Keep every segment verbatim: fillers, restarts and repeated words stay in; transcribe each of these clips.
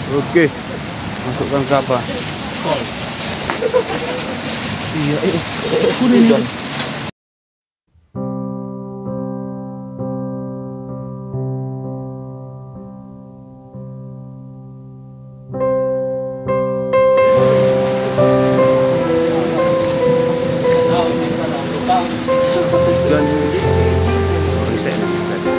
Oke, masukkan ke apa? Kol. Iya, eh, kuning nih. Dan bisa ini.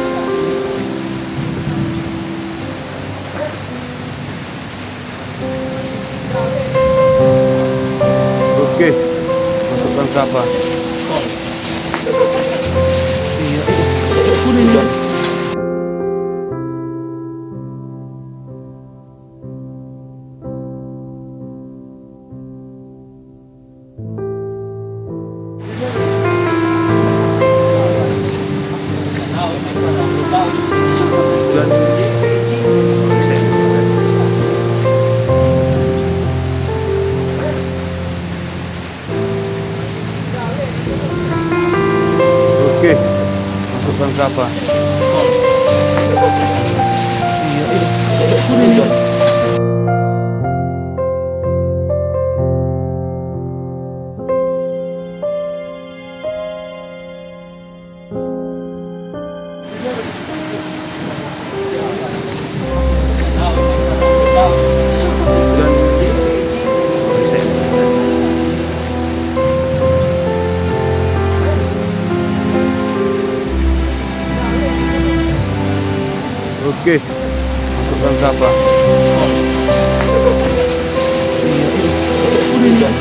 Oke, masukkan ke apa? Kol. Iya, eh, kuning nih. Dan bisa ini. Oke, masukkan ke apa? Kol. Iya, eh, kuning nih. Dan bisa ini. Oke, masukkan ke apa? Iya, eh, kuning nih.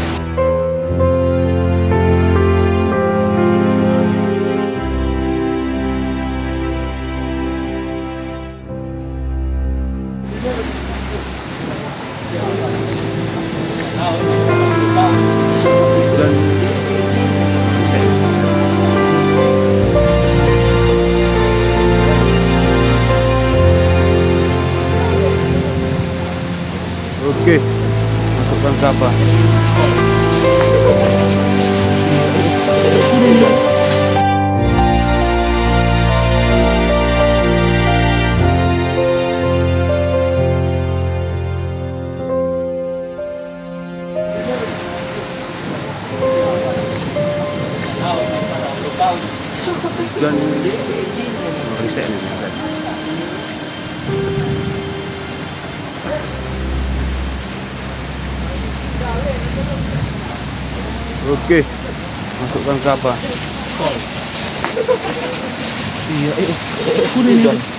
Dan bisa ini. Oke, masukkan ke apa? Iya, eh, kuning nih. Dan bisa ini. Oke, masukkan ke apa? Kol. Iya, eh, kuning nih.